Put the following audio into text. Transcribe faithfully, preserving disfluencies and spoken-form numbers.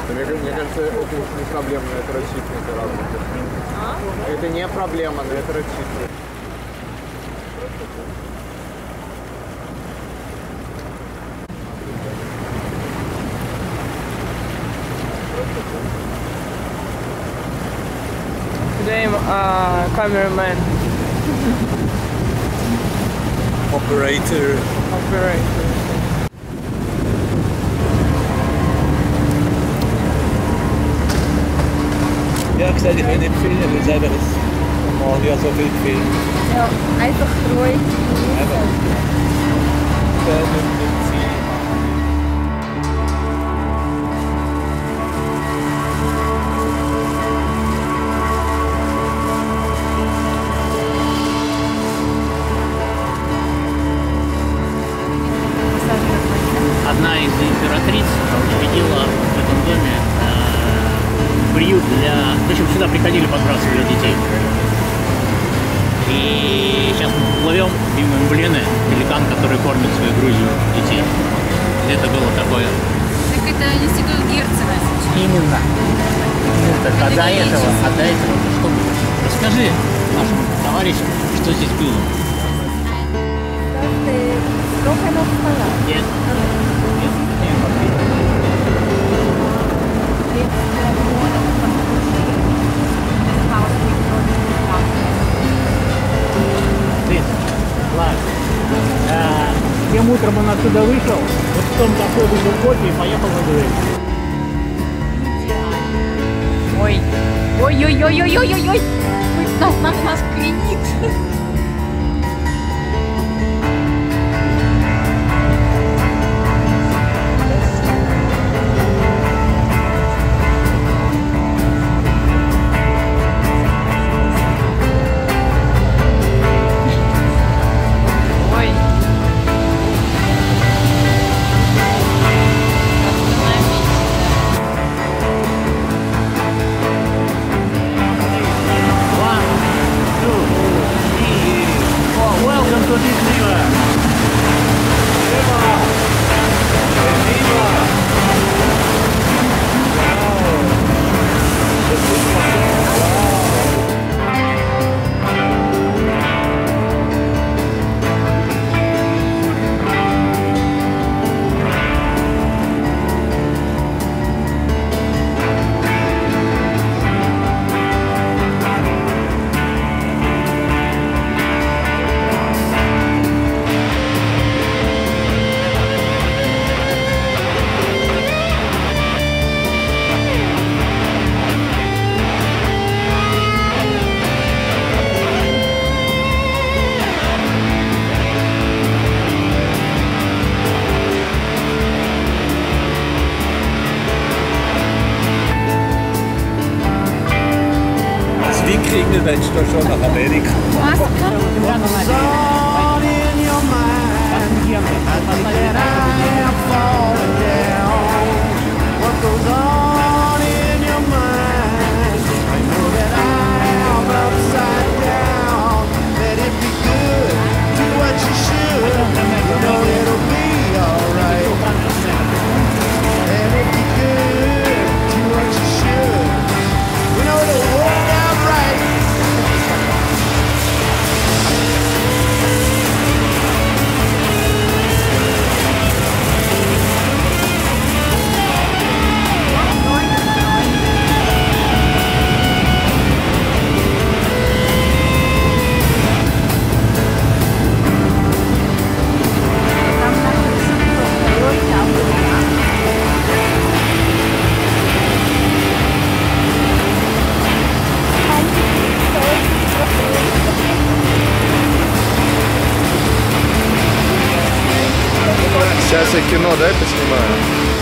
Мне, мне кажется, это не проблема на это рассчитывать работать. А? Это не проблема, на это рассчитывать. Today, uh, cameraman. Operator. Operator. Ja, kстати, wenn ich filme, dann sei das morgen ja so viel Film. Ja, einfach ruhig. Einfach. Одна из императриц учредила в этом доме э, приют для... В общем, сюда приходили, подбрасывали детей. И сейчас мы плывем мимо Эмблены, великан, который кормит свою Грузию детей. Это было такое... Так это институт Герцена сейчас. Именно. Так, а до этого, а до этого что было? Расскажи нашим товарищам, что здесь было. Нет. Ладно. А, тем утром он отсюда вышел, вот в том такой выпил кофе и поехал на дуэль. Ой. Ой-ой-ой-ой-ой-ой-ой. Нас, нас, нас кренит. Wie kriegen wir denn schon nach Amerika? Сейчас я кино, да, это снимаю?